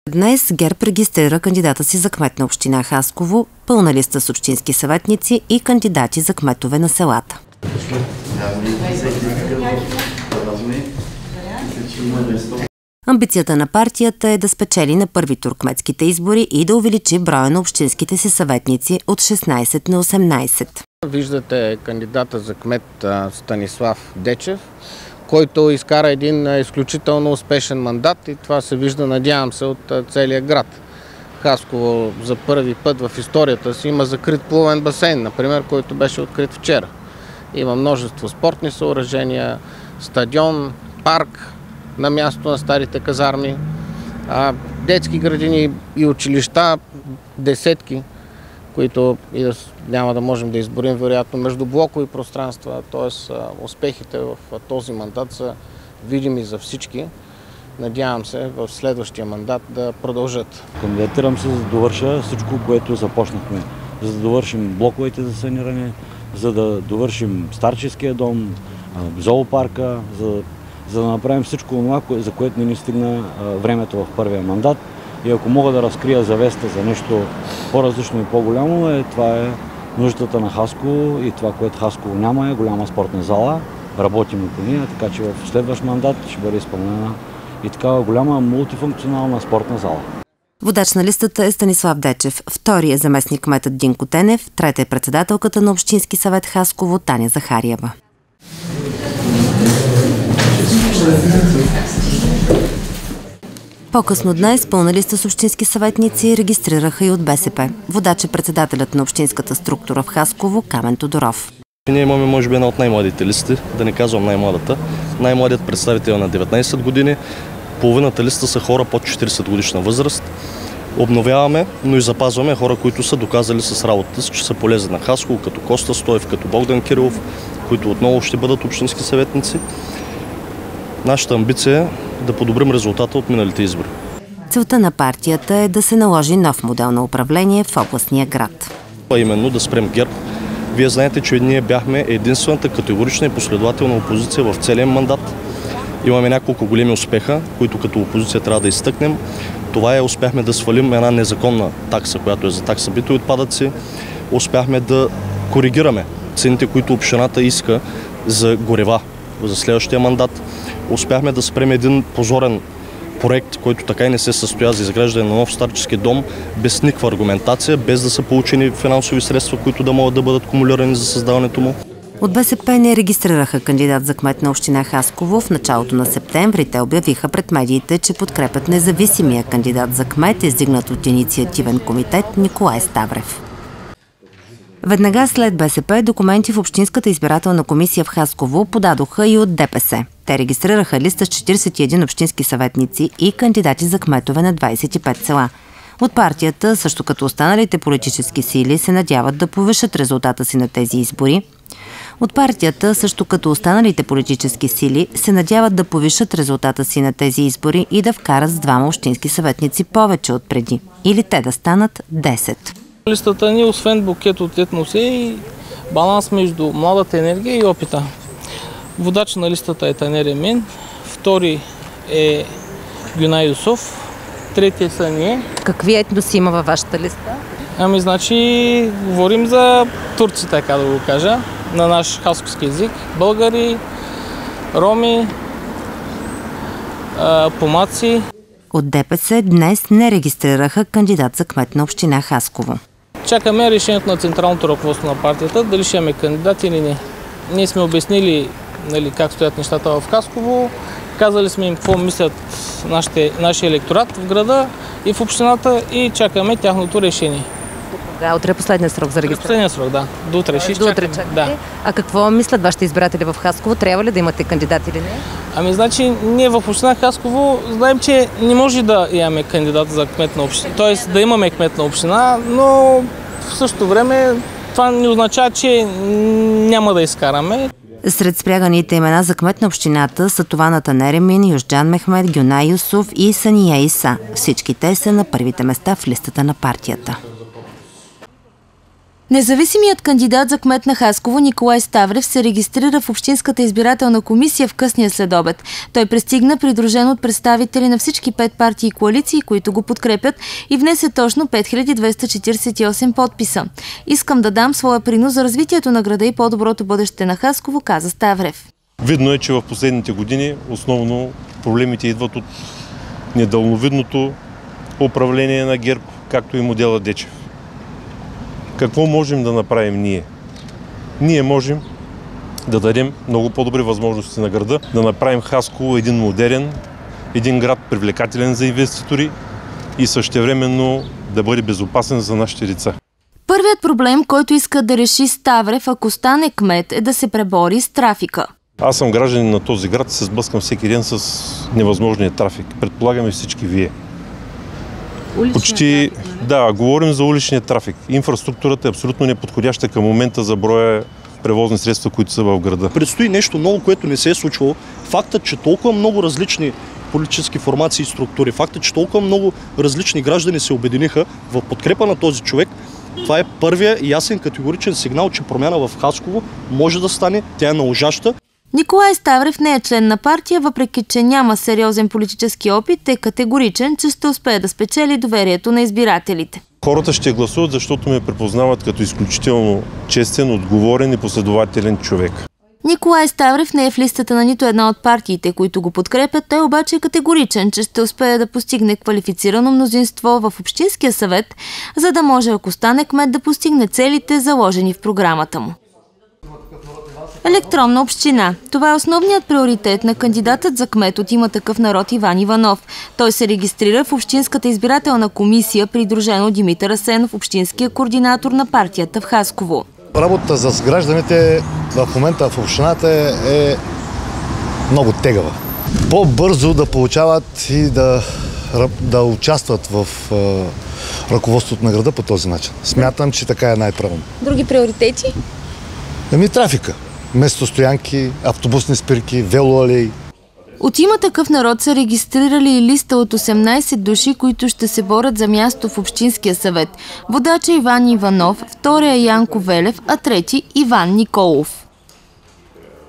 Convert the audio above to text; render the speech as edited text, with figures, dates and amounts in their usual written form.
Днес ГЕРБ регистрира кандидата си за кмет на община Хасково, пълна листа с общински съветници и кандидати за кметове на селата. Амбицията на партията е да спечели на първи тур кметските избори и да увеличи броя на общинските си съветници от 16 на 18. Виждате кандидата за кмет Станислав Дечев, който изкара един изключително успешен мандат и това се вижда, надявам се, от целия град. Хасково за първи път в историята си има закрит плувен басейн, например, който беше открит вчера. Има множество спортни съоръжения, стадион, парк на място на старите казарми, детски градини и училища, десетки, които няма да можем да изборим, вероятно, междублокови пространства. Т.е. успехите в този мандат са видими за всички. Надявам се в следващия мандат да продължат. Кандидатирам се, за да довърша всичко, което започнахме. За да довършим блоковете за саниране, за да довършим старческия дом, зоопарка, за да направим всичко това, за което не ни стигна времето в първия мандат. И ако мога да разкрия завеста за нещо по-различно и по-голямо, това е нуждата на Хасково и това, което Хасково няма, е голяма спортна зала. Работим и по нея, така че в следващ мандат ще бъде изпълнена и такава голяма мултифункционална спортна зала. Водач на листата е Станислав Дечев, втори е заместник кметът Динко Тенев, трета е председателката на Общински съвет Хасково Таня Захариева. По-късно днес пълна листа с общински съветници регистрираха и от БСП. Водач е председателят на общинската структура в Хасково Камен Тодоров. Ние имаме, може би, една от най-младите листи, да не казвам най-младата. Най-младият представител на 19 години. Половината листа са хора под 40 годишна възраст. Обновяваме, но и запазваме хора, които са доказали с работата си, че са полезни на Хасково, като Коста Стоев, като Богдан Кирилов, които отново ще бъдат общински съветници. Нашата амбиция е да подобрим резултата от миналите избори. Целта на партията е да се наложи нов модел на управление в областния град. А именно да спрем ГЕРБ. Вие знаете, че ние бяхме единствената категорична и последователна опозиция в целия мандат. Имаме няколко големи успеха, които като опозиция трябва да изтъкнем. Това е, успяхме да свалим една незаконна такса, която е за такса битови отпадъци. Успяхме да коригираме цените, които общината иска за горева за следващия мандат. Успяхме да спрем един позорен проект, който така и не се състоя, за изграждане на нов старчески дом, без никаква аргументация, без да са получени финансови средства, които да могат да бъдат кумулирани за създаването му. От БСП не регистрираха кандидат за кмет на община Хасково. В началото на септември те обявиха пред медиите, че подкрепят независимия кандидат за кмет, издигнат от инициативен комитет Николай Ставрев. Веднага след БСП документи в Общинската избирателна комисия в Хасково подадоха и от ДПС. Те регистрираха листа с 41 общински съветници и кандидати за кметове на 25 села. От партията, също като останалите политически сили, се надяват да повишат резултата си на тези избори. От партията, също като останалите политически сили, се надяват да повишат резултата си на тези избори и да вкарат с двама общински съветници повече от преди. Или те да станат 10. Листата ни, освен букет от етнос, е и баланс между младата енергия и опита. Водач на листата е Танер Емин, втори е Гюнай Юсов, третия са ние. Какви етноси има във вашата листа? Значи, говорим за турци, така да го кажа, на наш хасковски език. Българи, роми, помаци. От ДПС днес не регистрираха кандидат за кмет на община Хасково. Чакаме решението на централното ръководство на партията, дали ще имаме кандидат или не. Ние сме обяснили как стоят нещата в Хасково, казали сме им какво мислят нашия електорат в града и в общината и чакаме тяхното решение. Да, утре е последния срок за регистрация. Последния срок, да. До утре ще чакаме. Да. А какво мислят вашите избиратели в Хасково? Трябва ли да имате кандидат или не? Значи, ние в община Хасково знаем, че не може да имаме кандидат за кмет на община. Тоест да имаме кмет на община, но в същото време това не означава, че няма да изкараме. Сред спряганите имена за кмет на общината са това на Танер Емин, Южджан Мехмед, Гюнай Юсов и Сания Иса. Всички те са на първите места в листата на партията. Независимият кандидат за кмет на Хасково Николай Ставрев се регистрира в Общинската избирателна комисия в късния следобед. Той пристигна придружен от представители на всички 5 партии и коалиции, които го подкрепят, и внесе точно 5248 подписа. Искам да дам своя принос за развитието на града и по-доброто бъдеще на Хасково, каза Ставрев. Видно е, че в последните години основно проблемите идват от недалновидното управление на ГЕРБ, както и модела Дечев. Какво можем да направим ние? Ние можем да дадем много по-добри възможности на града, да направим Хасково един модерен, един град привлекателен за инвеститори и същевременно да бъде безопасен за нашите деца. Първият проблем, който иска да реши Ставрев, ако стане кмет, е да се пребори с трафика. Аз съм гражданин на този град и се сблъскам всеки ден с невъзможния трафик. Предполагаме всички вие. Почти, да, говорим за уличния трафик. Инфраструктурата е абсолютно неподходяща към момента за броя превозни средства, които са в града. Предстои нещо ново, което не се е случвало. Фактът, че толкова много различни политически формации и структури, фактът, че толкова много различни граждани се обединиха в подкрепа на този човек, това е първия ясен категоричен сигнал, че промяна в Хасково може да стане, тя е належаща. Николай Ставрев не е член на партия, въпреки че няма сериозен политически опит, е категоричен, че ще успее да спечели доверието на избирателите. Хората ще гласуват, защото ме препознават като изключително честен, отговорен и последователен човек. Николай Ставрев не е в листата на нито една от партиите, които го подкрепят, той обаче е категоричен, че ще успее да постигне квалифицирано мнозинство в Общинския съвет, за да може, ако стане кмет, да постигне целите, заложени в програмата му. Електронна община. Това е основният приоритет на кандидатът за кмет от Има такъв народ Иван Иванов. Той се регистрира в Общинската избирателна комисия, придружен от Димитър Асенов, общинския координатор на партията в Хасково. Работата с гражданите в момента в общината е много тегава. По-бързо да получават и да участват в ръководството на града по този начин. Смятам, че така е най-правилно. Други приоритети? Трафика. Местостоянки, автобусни спирки, велоалеи. От Има такъв народ са регистрирали и листа от 18 души, които ще се борят за място в Общинския съвет. Водач е Иван Иванов, втория Янко Велев, а трети Иван Николов.